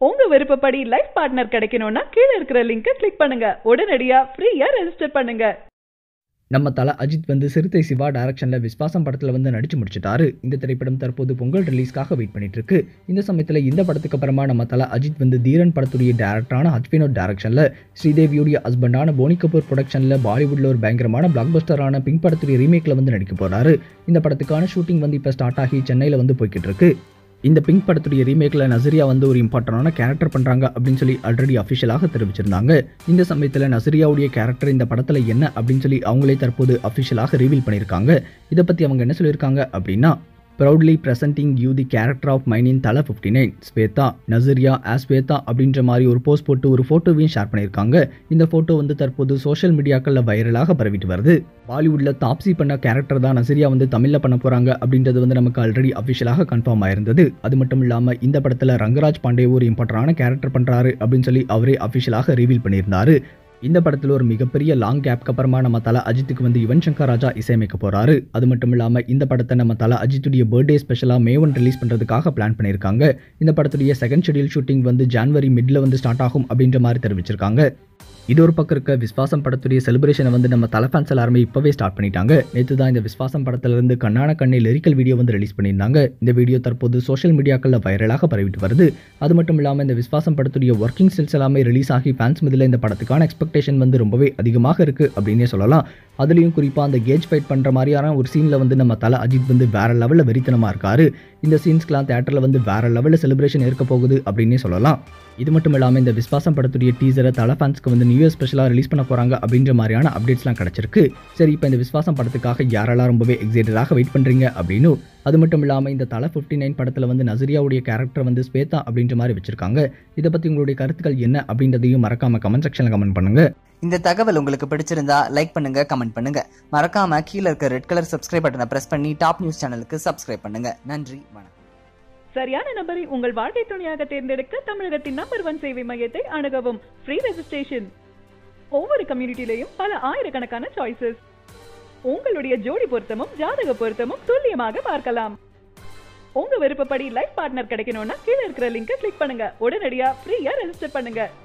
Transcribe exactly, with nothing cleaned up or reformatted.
உங்க விருப்பப்படி life partner கிடைக்கணும்னா கீழ இருக்கிற லிங்கை கிளிக் பண்ணுங்க. உடனடியா ஃப்ரீயா ரெஜிஸ்டர் பண்ணுங்க. நம்ம தல அஜித் வந்து சிறுத்தை சிவா டைரக்ஷன்ல விஸ்வாசம் படத்துல வந்து நடிச்சு முடிச்சிட்டாரு. இந்த திரைப்படம் தற்போது பொங்கல் ரிலீஸ்க்காக வெயிட் பண்ணிட்டு இருக்கு. இந்த சமயத்துல இந்த படத்துக்கு அப்புறமா நம்ம தல அஜித் வந்து தீரன் படத்துடைய டைரக்டரான ஹச்வினோட் டைரக்ஷன்ல ஸ்ரீதேவியுடைய ஹஸ்பண்டான போனி கபூர் ப்ரொடக்ஷன்ல பாலிவுட்ல ஒரு பயங்கரமான பிளாக் பஸ்டரான பிங்க் படத்துடைய ரீமேக்ல வந்து நடிக்க போறாரு. இந்த படத்துக்கான ஷூட்டிங் வந்து இப்ப ஸ்டார்ட் ஆகி சென்னையில வந்து போய்கிட்டு இருக்கு. இந்த பிங்க் படத்துடைய ரீமேக்ல நசரியா வந்து ஒரு இம்பார்ட்டன்டான கேரக்டர் பண்றாங்க அப்படின்னு சொல்லி ஆல்ரெடி அஃபிஷியலாக தெரிவிச்சிருந்தாங்க. இந்த சமயத்தில் நசரியாவுடைய கேரக்டர் இந்த படத்துல என்ன அப்படின்னு சொல்லி அவங்களே தற்போது அஃபிஷியலாக ரிவீல் பண்ணியிருக்காங்க. இதை பத்தி அவங்க என்ன சொல்லியிருக்காங்க அப்படின்னா, proudly presenting you the character of mine in Thala fifty nine Shweta Nazriya as Shweta அப்படின்ற மாதிரி ஒரு போஸ்ட் போட்டு ஒரு ஃபோட்டோவையும் ஷேர் பண்ணியிருக்காங்க. இந்த ஃபோட்டோ வந்து தற்போது சோஷியல் மீடியாக்களில் வைரலாக பரவிட்டு வருது. பாலிவுட்டில் தாப்ஸி பண்ண கேரக்டர் தான் நசரியா வந்து தமிழில் பண்ண போகிறாங்க அப்படின்றது வந்து நமக்கு ஆல்ரெடி அஃபிஷியலாக கன்ஃபார்ம் ஆயிருந்தது. அது மட்டும் இல்லாமல் இந்த படத்தில் ரங்கராஜ் பாண்டே ஒரு இம்பார்ட்டன்டான கேரக்டர் பண்ணுறாரு அப்படின்னு சொல்லி அவரே அஃபிஷியலாக ரிவீல் பண்ணியிருந்தாரு. இந்த படத்தில் ஒரு மிகப்பெரிய லாங் கேப்க்கு அப்புறமா நம்ம தல அஜித்துக்கு வந்து யுவன் சங்கர் ராஜா இசையமைக்க போறாரு. அது மட்டும் இல்லாமல் இந்த படத்தை நம்ம தல அஜித்துடைய பர்த்டே ஸ்பெஷலாக மே ஒன் ரிலீஸ் பண்ணுறதுக்காக பிளான் பண்ணியிருக்காங்க. இந்த படத்துடைய செகண்ட் ஷெடியூல் ஷூட்டிங் வந்து ஜான்வரி மிட்ல வந்து ஸ்டார்ட் ஆகும் அப்படின்ற மாதிரி தெரிவிச்சிருக்காங்க. இது ஒரு பக்கம் இருக்க விஸ்வாசம் படத்துடைய செலிப்ரேஷனை வந்து நம்ம தல ஃபேன்ஸ் எல்லாருமே இப்போவே ஸ்டார்ட் பண்ணிட்டாங்க. நேற்று தான் இந்த விஸ்வாசம் படத்திலிருந்து கண்ணான கண்ணை லிரிக்கல் வீடியோ வந்து ரிலீஸ் பண்ணியிருந்தாங்க. இந்த வீடியோ தற்போது சோஷியல் மீடியாக்களில் வைரலாக பரவிட்டு வருது. அது மட்டும் இல்லாமல் இந்த விஸ்வாசம் படத்துடைய ஒர்க்கிங் ஸ்டில்ஸ் எல்லாமே ரிலீஸ் ஆகி ஃபேன்ஸ் மத்தியில் இந்த படத்துக்கான எக்ஸ்பெக்டேஷன் வந்து ரொம்பவே அதிகமாக இருக்குது அப்படின்னே சொல்லலாம். அதுலேயும் குறிப்பாக அந்த கேஜ் ஃபைட் பண்ணுற மாதிரியான ஒரு சீனில் வந்து நம்ம தல அஜித் வந்து வேற லெவலில் வெறித்தனமாக இருக்காரு. இந்த சீன்ஸ்க்கெலாம் தேட்டரில் வந்து வேற லெவலில் செலிப்ரேஷன் இருக்க போகுது அப்படின்னே சொல்லலாம். இது மட்டும் இல்லாமல் இந்த விஸ்வாசம் படத்துடைய டீசரை தல ஃபேன்ஸ்க்கு வந்து நியூ இயர் ஸ்பெஷலாக ரிலீஸ் பண்ண போகிறாங்க அப்படின்ற மாதிரியான அப்டேட்ஸ்லாம் கிடச்சிருக்கு. சரி, இப்போ இந்த விஸ்வாசம் படத்துக்காக யாரெல்லாம் ரொம்பவே எக்ஸைட்டடாக வெயிட் பண்ணுறீங்க அப்படின்னு. அது மட்டும் இல்லாமல் இந்த தல ஃபிஃப்டி நைன் படத்தில் வந்து நசரியாவுடைய கேரக்டர் வந்து ஸ்வேதா அப்படின்ற மாதிரி வச்சிருக்காங்க. இதை பற்றி உங்களுடைய கருத்துக்கள் என்ன அப்படின்றதையும் மறக்காம கமெண்ட் செக்ஷனில் கமெண்ட் பண்ணுங்க. இந்த தகவல் உங்களுக்கு பிடிச்சிருந்தா லைக் பண்ணுங்க, கமெண்ட் பண்ணுங்க. மறக்காம கீழே இருக்க ரெட் கலர் சப்ஸ்கிரைப் பட்டனை பிரஸ் பண்ணி டாப் நியூஸ் சேனலுக்கு சப்ஸ்கிரைப் பண்ணுங்க. நன்றி, வணக்கம். சரியான நபரை உங்கள் வாழ்க்கை துணையாக தேர்ந்தெடுக்க தமிழகத்தின் நம்பர் ஒன் சேவை மையத்தை அணுகவும். Free registration. ஒவ்வொரு கம்யூனிட்டிலையும் பல ஆயிரக்கணக்கான சாய்ஸஸ். உங்களுடைய ஜோடி பொருத்தமும் ஜாதக பொருத்தமும் துல்லியமாக பார்க்கலாம். உங்க விருப்பப்படி லைஃப் பார்ட்னர் கிடைக்கணும்னா கீழ இருக்கிற லிங்கை கிளிக் பண்ணுங்க. உடனடியா ஃப்ரீயா ரெஜிஸ்டர் பண்ணுங்க.